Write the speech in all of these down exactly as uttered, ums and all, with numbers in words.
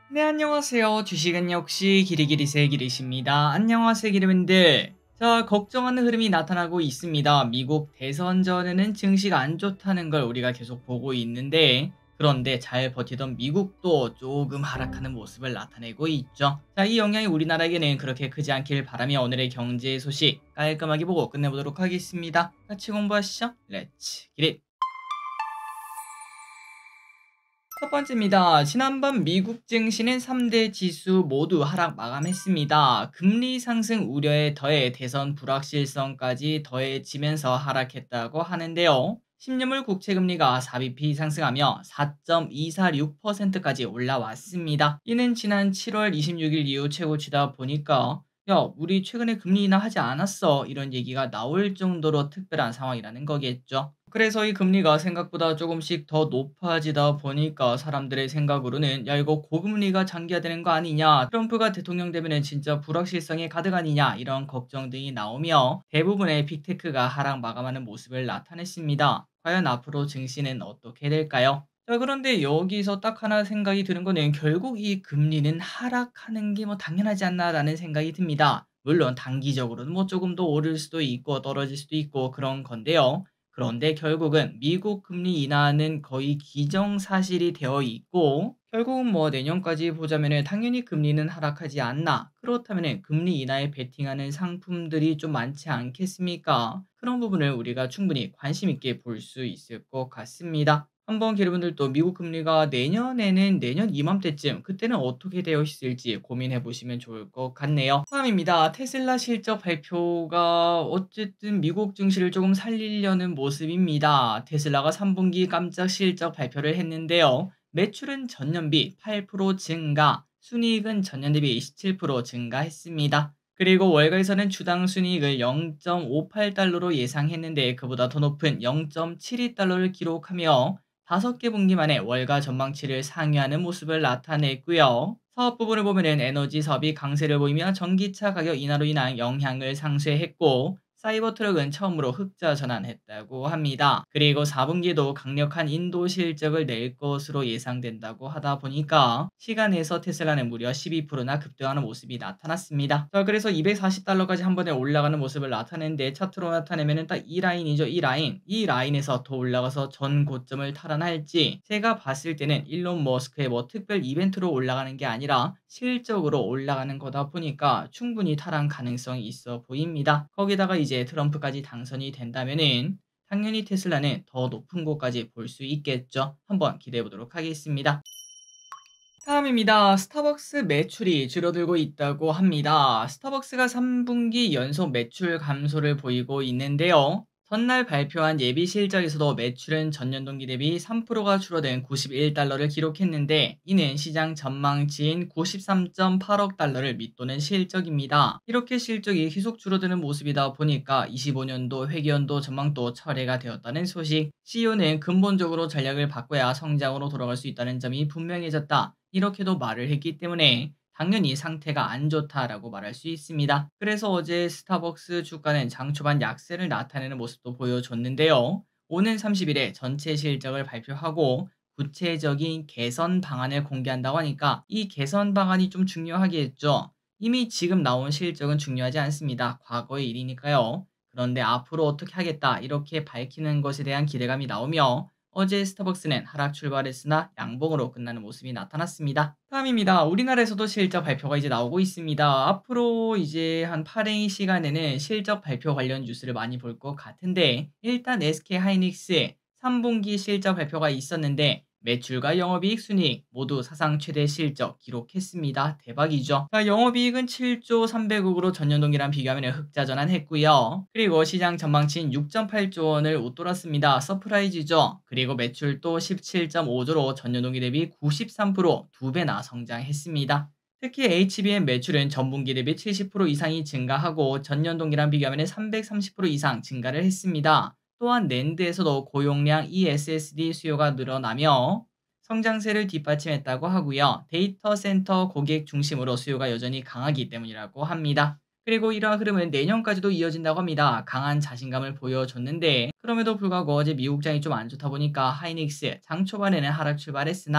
네, 안녕하세요. 주식은 역시 기리기리세 기리십니다. 안녕하세요, 기리분들. 자, 걱정하는 흐름이 나타나고 있습니다. 미국 대선 전에는 증시가 안 좋다는 걸 우리가 계속 보고 있는데, 그런데 잘 버티던 미국도 조금 하락하는 모습을 나타내고 있죠. 자, 이 영향이 우리나라에게는 그렇게 크지 않길 바라며 오늘의 경제 소식 깔끔하게 보고 끝내보도록 하겠습니다. 같이 공부하시죠. 렛츠 기릿! 첫 번째입니다. 지난밤 미국 증시는 삼 대 지수 모두 하락 마감했습니다. 금리 상승 우려에 더해 대선 불확실성까지 더해지면서 하락했다고 하는데요. 십 년물 국채금리가 사 비피 상승하며 사 점 이사육 퍼센트까지 올라왔습니다. 이는 지난 칠월 이십육일 이후 최고치다 보니까 야, 우리 최근에 금리 인하하지 않았어, 이런 얘기가 나올 정도로 특별한 상황이라는 거겠죠. 그래서 이 금리가 생각보다 조금씩 더 높아지다 보니까 사람들의 생각으로는 야, 이거 고금리가 장기화되는 거 아니냐, 트럼프가 대통령 되면은 진짜 불확실성에 가득 아니냐, 이런 걱정 등이 나오며 대부분의 빅테크가 하락 마감하는 모습을 나타냈습니다. 과연 앞으로 증시는 어떻게 될까요? 자, 그런데 여기서 딱 하나 생각이 드는 거는 결국 이 금리는 하락하는 게 뭐 당연하지 않나라는 생각이 듭니다. 물론 단기적으로는 뭐 조금 더 오를 수도 있고 떨어질 수도 있고 그런 건데요. 그런데 결국은 미국 금리 인하는 거의 기정사실이 되어 있고, 결국은 뭐 내년까지 보자면은 당연히 금리는 하락하지 않나. 그렇다면은 금리 인하에 베팅하는 상품들이 좀 많지 않겠습니까? 그런 부분을 우리가 충분히 관심 있게 볼 수 있을 것 같습니다. 한번 여러분들도 미국 금리가 내년에는 내년 이맘때쯤 그때는 어떻게 되어 있을지 고민해 보시면 좋을 것 같네요. 다음입니다. 테슬라 실적 발표가 어쨌든 미국 증시를 조금 살리려는 모습입니다. 테슬라가 삼 분기 깜짝 실적 발표를 했는데요. 매출은 전년비 팔 퍼센트 증가, 순이익은 전년 대비 이십칠 퍼센트 증가했습니다. 그리고 월가에서는 주당 순이익을 영 점 오팔 달러로 예상했는데 그보다 더 높은 영 점 칠이 달러를 기록하며 다섯 개 분기 만에 월가 전망치를 상회하는 모습을 나타냈고요. 사업 부분을 보면은 에너지 사업이 강세를 보이며 전기차 가격 인하로 인한 영향을 상쇄했고, 사이버 트럭은 처음으로 흑자 전환했다고 합니다. 그리고 사 분기도 강력한 인도 실적을 낼 것으로 예상된다고 하다 보니까 시간에서 테슬라는 무려 십이 퍼센트나 급등하는 모습이 나타났습니다. 자, 그래서 이백사십 달러까지 한 번에 올라가는 모습을 나타내는데 차트로 나타내면은 딱 이 라인이죠. 이 라인. 이 라인에서 더 올라가서 전 고점을 탈환할지, 제가 봤을 때는 일론 머스크의 뭐 특별 이벤트로 올라가는 게 아니라 실적으로 올라가는 거다 보니까 충분히 탈환 가능성이 있어 보입니다. 거기다가 이제 트럼프까지 당선이 된다면은 당연히 테슬라는 더 높은 곳까지 볼 수 있겠죠. 한번 기대해 보도록 하겠습니다. 다음입니다. 스타벅스 매출이 줄어들고 있다고 합니다. 스타벅스가 삼 분기 연속 매출 감소를 보이고 있는데요. 전날 발표한 예비 실적에서도 매출은 전년 동기 대비 삼 퍼센트가 줄어든 구십일 달러를 기록했는데, 이는 시장 전망치인 구십삼 점 팔억 달러를 밑도는 실적입니다. 이렇게 실적이 계속 줄어드는 모습이다 보니까 이십오 년도 회계연도 전망도 철회가 되었다는 소식, 씨이오는 근본적으로 전략을 바꿔야 성장으로 돌아갈 수 있다는 점이 분명해졌다, 이렇게도 말을 했기 때문에 당연히 상태가 안 좋다라고 말할 수 있습니다. 그래서 어제 스타벅스 주가는 장 초반 약세를 나타내는 모습도 보여줬는데요. 오는 삼십일에 전체 실적을 발표하고 구체적인 개선 방안을 공개한다고 하니까 이 개선 방안이 좀 중요하겠죠. 이미 지금 나온 실적은 중요하지 않습니다. 과거의 일이니까요. 그런데 앞으로 어떻게 하겠다, 이렇게 밝히는 것에 대한 기대감이 나오며 어제 스타벅스는 하락 출발했으나 양봉으로 끝나는 모습이 나타났습니다. 다음입니다. 우리나라에서도 실적 발표가 이제 나오고 있습니다. 앞으로 이제 한 팔 일 시간에는 실적 발표 관련 뉴스를 많이 볼 것 같은데, 일단 에스케이하이닉스 삼 분기 실적 발표가 있었는데 매출과 영업이익, 순이익 모두 사상 최대 실적 기록했습니다. 대박이죠. 자, 영업이익은 칠조 삼백억으로 전년 동기랑 비교하면 흑자 전환했고요. 그리고 시장 전망치인 육 점 팔조 원을 웃돌았습니다. 서프라이즈죠. 그리고 매출도 십칠 점 오조로 전년 동기 대비 구십삼 퍼센트 두 배나 성장했습니다. 특히 에이치비엠 매출은 전분기 대비 칠십 퍼센트 이상이 증가하고 전년 동기랑 비교하면 삼백삼십 퍼센트 이상 증가를 했습니다. 또한 낸드에서도 고용량 이에스에스디 수요가 늘어나며 성장세를 뒷받침했다고 하고요. 데이터 센터 고객 중심으로 수요가 여전히 강하기 때문이라고 합니다. 그리고 이러한 흐름은 내년까지도 이어진다고 합니다. 강한 자신감을 보여줬는데, 그럼에도 불구하고 어제 미국장이 좀 안 좋다 보니까 하이닉스 장 초반에는 하락 출발했으나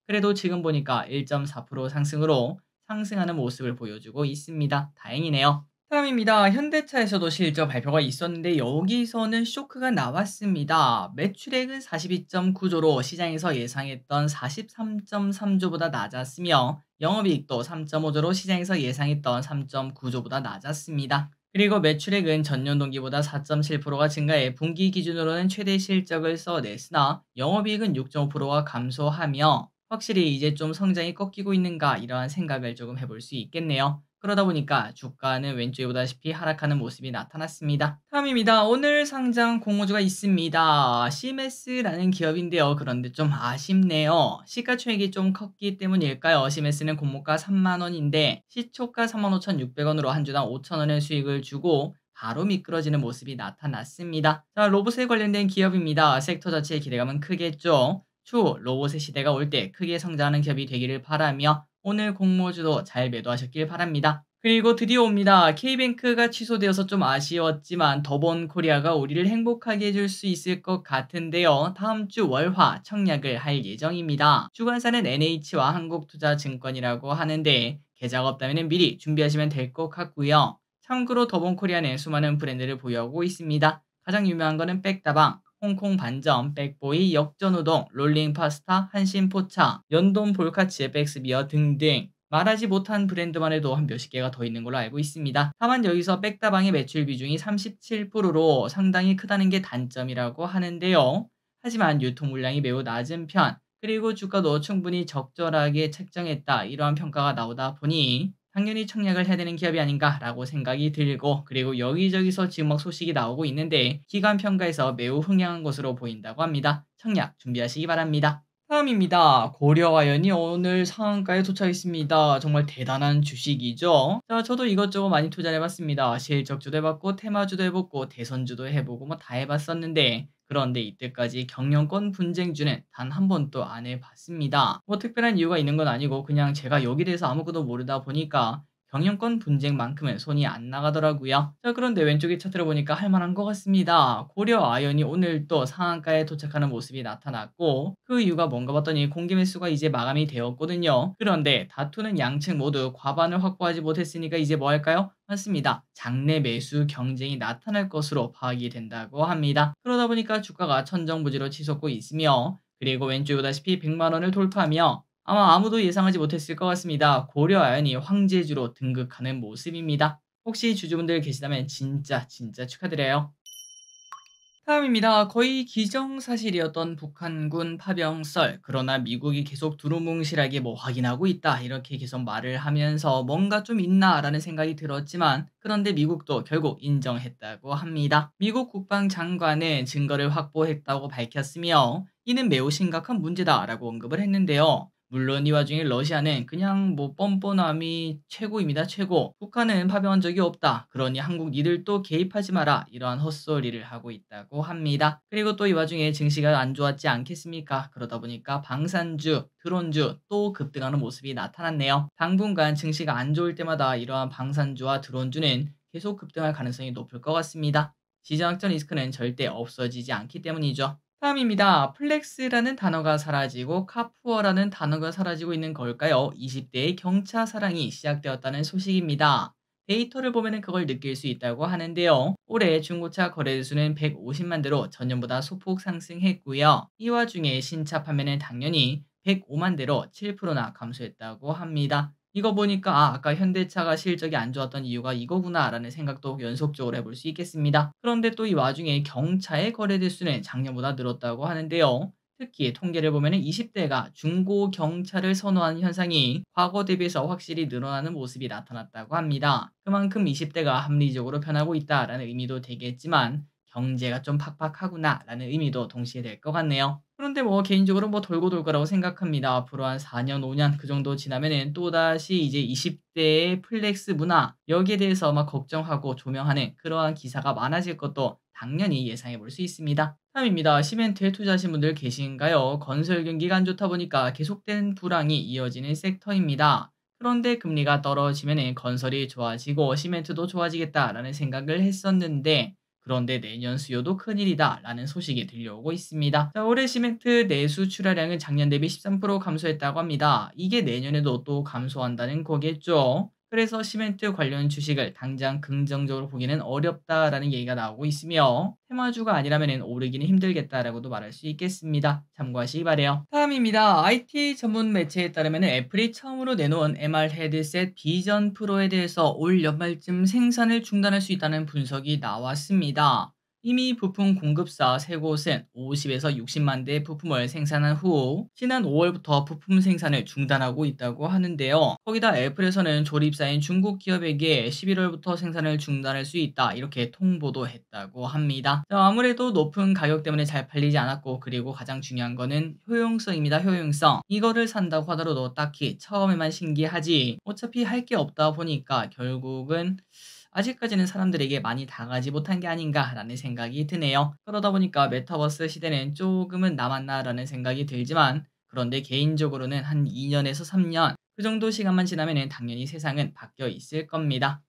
그래도 지금 보니까 일 점 사 퍼센트 상승으로 상승하는 모습을 보여주고 있습니다. 다행이네요. 다음입니다. 현대차에서도 실적 발표가 있었는데 여기서는 쇼크가 나왔습니다. 매출액은 사십이 점 구 조로 시장에서 예상했던 사십삼 점 삼 조보다 낮았으며 영업이익도 삼 점 오 조로 시장에서 예상했던 삼 점 구 조보다 낮았습니다. 그리고 매출액은 전년 동기보다 사 점 칠 퍼센트가 증가해 분기 기준으로는 최대 실적을 써냈으나 영업이익은 육 점 오 퍼센트가 감소하며 확실히 이제 좀 성장이 꺾이고 있는가 이러한 생각을 조금 해볼 수 있겠네요. 그러다 보니까 주가는 왼쪽에 보다시피 하락하는 모습이 나타났습니다. 다음입니다. 오늘 상장 공모주가 있습니다. 씨엠에스라는 기업인데요. 그런데 좀 아쉽네요. 시가총액이 좀 컸기 때문일까요? 씨엠에스는 공모가 삼만 원인데 시초가 삼만 오천육백 원으로 한 주당 오천 원의 수익을 주고 바로 미끄러지는 모습이 나타났습니다. 자, 로봇에 관련된 기업입니다. 섹터 자체의 기대감은 크겠죠. 추후 로봇의 시대가 올 때 크게 성장하는 기업이 되기를 바라며 오늘 공모주도 잘 매도하셨길 바랍니다. 그리고 드디어 옵니다. K뱅크가 취소되어서 좀 아쉬웠지만 더본코리아가 우리를 행복하게 해줄 수 있을 것 같은데요. 다음 주 월화 청약을 할 예정입니다. 주관사는 엔에이치와 한국투자증권이라고 하는데 계좌가 없다면 미리 준비하시면 될 것 같고요. 참고로 더본코리아는 수많은 브랜드를 보유하고 있습니다. 가장 유명한 거는 백다방, 홍콩 반점, 백보이, 역전우동, 롤링파스타, 한신포차, 연돈 볼카치의 백스비어 등등 말하지 못한 브랜드만 해도 한 몇십 개가 더 있는 걸로 알고 있습니다. 다만 여기서 백다방의 매출 비중이 삼십칠 퍼센트로 상당히 크다는 게 단점이라고 하는데요. 하지만 유통 물량이 매우 낮은 편, 그리고 주가도 충분히 적절하게 책정했다 이러한 평가가 나오다 보니 당연히 청약을 해야 되는 기업이 아닌가라고 생각이 들고 그리고 여기저기서 지금 막 소식이 나오고 있는데 기관 평가에서 매우 흥행한 것으로 보인다고 합니다. 청약 준비하시기 바랍니다. 다음입니다. 고려아연이 오늘 상한가에 도착했습니다. 정말 대단한 주식이죠. 자, 저도 이것저것 많이 투자를 해봤습니다. 실적주도 해봤고 테마주도 해보고 대선주도 해보고 뭐 다 해봤었는데 그런데 이때까지 경영권 분쟁주는 단 한 번도 안 해봤습니다. 뭐 특별한 이유가 있는 건 아니고 그냥 제가 여기 대해서 아무것도 모르다 보니까 경영권 분쟁만큼은 손이 안 나가더라고요. 자, 그런데 왼쪽에 차트를 보니까 할만한 것 같습니다. 고려아연이 오늘 또 상한가에 도착하는 모습이 나타났고 그 이유가 뭔가 봤더니 공개 매수가 이제 마감이 되었거든요. 그런데 다투는 양측 모두 과반을 확보하지 못했으니까 이제 뭐 할까요? 맞습니다. 장내 매수 경쟁이 나타날 것으로 파악이 된다고 합니다. 그러다 보니까 주가가 천정부지로 치솟고 있으며 그리고 왼쪽에 보다시피 백만 원을 돌파하며 아마 아무도 예상하지 못했을 것 같습니다. 고려아연이 황제주로 등극하는 모습입니다. 혹시 주주분들 계시다면 진짜 진짜 축하드려요. 다음입니다. 거의 기정사실이었던 북한군 파병설. 그러나 미국이 계속 두루뭉실하게 뭐 확인하고 있다. 이렇게 계속 말을 하면서 뭔가 좀 있나라는 생각이 들었지만 그런데 미국도 결국 인정했다고 합니다. 미국 국방장관은 증거를 확보했다고 밝혔으며 이는 매우 심각한 문제다라고 언급을 했는데요. 물론 이 와중에 러시아는 그냥 뭐 뻔뻔함이 최고입니다. 최고. 북한은 파병한 적이 없다. 그러니 한국 니들도 개입하지 마라. 이러한 헛소리를 하고 있다고 합니다. 그리고 또 이 와중에 증시가 안 좋았지 않겠습니까? 그러다 보니까 방산주, 드론주 또 급등하는 모습이 나타났네요. 당분간 증시가 안 좋을 때마다 이러한 방산주와 드론주는 계속 급등할 가능성이 높을 것 같습니다. 시장학적 리스크는 절대 없어지지 않기 때문이죠. 다음입니다. 플렉스라는 단어가 사라지고 카푸어라는 단어가 사라지고 있는 걸까요? 이십 대의 경차 사랑이 시작되었다는 소식입니다. 데이터를 보면 그걸 느낄 수 있다고 하는데요. 올해 중고차 거래대수는 백오십만 대로 전년보다 소폭 상승했고요. 이 와중에 신차 판매는 당연히 백오만 대로 칠 퍼센트나 감소했다고 합니다. 이거 보니까 아, 아까 현대차가 실적이 안 좋았던 이유가 이거구나라는 생각도 연속적으로 해볼 수 있겠습니다. 그런데 또 이 와중에 경차의 거래 대수는 작년보다 늘었다고 하는데요. 특히 통계를 보면 이십 대가 중고 경차를 선호하는 현상이 과거 대비해서 확실히 늘어나는 모습이 나타났다고 합니다. 그만큼 이십 대가 합리적으로 변하고 있다라는 의미도 되겠지만 경제가 좀 팍팍하구나라는 의미도 동시에 될 것 같네요. 그런데 뭐 개인적으로 뭐 돌고 돌 거라고 생각합니다. 앞으로 한 사 년, 오 년 그 정도 지나면은 또다시 이제 이십 대의 플렉스 문화 여기에 대해서 막 걱정하고 조명하는 그러한 기사가 많아질 것도 당연히 예상해 볼 수 있습니다. 다음입니다. 시멘트에 투자하신 분들 계신가요? 건설 경기가 안 좋다 보니까 계속된 불황이 이어지는 섹터입니다. 그런데 금리가 떨어지면은 건설이 좋아지고 시멘트도 좋아지겠다라는 생각을 했었는데 그런데 내년 수요도 큰일이다 라는 소식이 들려오고 있습니다. 자, 올해 시멘트 내수 출하량은 작년 대비 십삼 퍼센트 감소했다고 합니다. 이게 내년에도 또 감소한다는 거겠죠. 그래서 시멘트 관련 주식을 당장 긍정적으로 보기는 어렵다라는 얘기가 나오고 있으며 테마주가 아니라면 오르기는 힘들겠다라고도 말할 수 있겠습니다. 참고하시기 바래요. 다음입니다. 아이티 전문 매체에 따르면 애플이 처음으로 내놓은 엠알 헤드셋 비전 프로에 대해서 올 연말쯤 생산을 중단할 수 있다는 분석이 나왔습니다. 이미 부품 공급사 세 곳은 오십에서 육십만 대의 부품을 생산한 후 지난 오월부터 부품 생산을 중단하고 있다고 하는데요. 거기다 애플에서는 조립사인 중국 기업에게 십일월부터 생산을 중단할 수 있다 이렇게 통보도 했다고 합니다. 자, 아무래도 높은 가격 때문에 잘 팔리지 않았고 그리고 가장 중요한 거는 효용성입니다. 효용성. 이거를 산다고 하더라도 딱히 처음에만 신기하지 어차피 할 게 없다 보니까 결국은 아직까지는 사람들에게 많이 당하지 못한 게 아닌가라는 생각이 드네요. 그러다 보니까 메타버스 시대는 조금은 남았나라는 생각이 들지만 그런데 개인적으로는 한 이 년에서 삼 년 그 정도 시간만 지나면 당연히 세상은 바뀌어 있을 겁니다.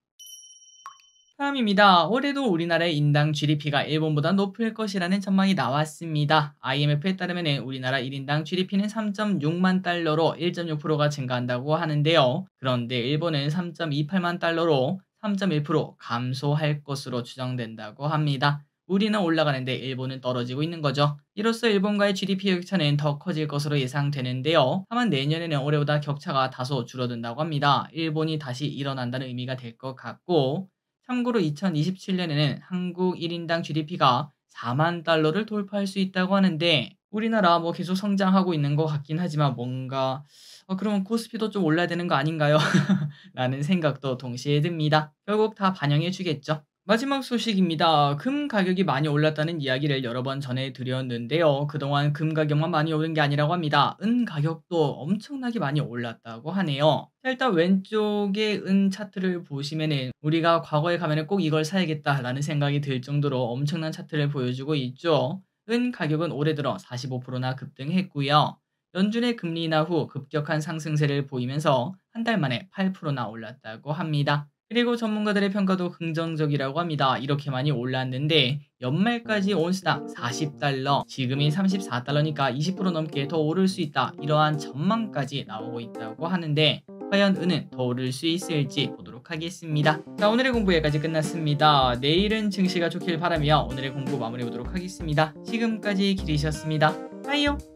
다음입니다. 올해도 우리나라의 인당 지디피가 일본보다 높을 것이라는 전망이 나왔습니다. 아이엠에프에 따르면 우리나라 일 인당 지디피는 삼 점 육만 달러로 일 점 육 퍼센트가 증가한다고 하는데요. 그런데 일본은 삼 점 이팔만 달러로 삼 점 일 퍼센트 감소할 것으로 추정된다고 합니다. 우리는 올라가는데 일본은 떨어지고 있는 거죠. 이로써 일본과의 지디피 격차는 더 커질 것으로 예상되는데요. 다만 내년에는 올해보다 격차가 다소 줄어든다고 합니다. 일본이 다시 일어난다는 의미가 될 것 같고 참고로 이천이십칠 년에는 한국 일 인당 지디피가 사만 달러를 돌파할 수 있다고 하는데 우리나라 뭐 계속 성장하고 있는 것 같긴 하지만 뭔가 어, 그러면 코스피도 좀 올라야 되는 거 아닌가요? 라는 생각도 동시에 듭니다. 결국 다 반영해 주겠죠. 마지막 소식입니다. 금 가격이 많이 올랐다는 이야기를 여러 번 전해드렸는데요. 그동안 금 가격만 많이 오른 게 아니라고 합니다. 은 가격도 엄청나게 많이 올랐다고 하네요. 자, 일단 왼쪽에 은 차트를 보시면은 우리가 과거에 가면은 꼭 이걸 사야겠다라는 생각이 들 정도로 엄청난 차트를 보여주고 있죠. 은 가격은 올해 들어 사십오 퍼센트나 급등했고요. 연준의 금리 인하 후 급격한 상승세를 보이면서 한 달 만에 팔 퍼센트나 올랐다고 합니다. 그리고 전문가들의 평가도 긍정적이라고 합니다. 이렇게 많이 올랐는데 연말까지 온스당 사십 달러, 지금이 삼십사 달러니까 이십 퍼센트 넘게 더 오를 수 있다. 이러한 전망까지 나오고 있다고 하는데 과연 은은 더 오를 수 있을지 보도록 하겠습니다. 자, 오늘의 공부 여기까지 끝났습니다. 내일은 증시가 좋길 바라며 오늘의 공부 마무리해 보도록 하겠습니다. 지금까지 길이셨습니다. 빠이요.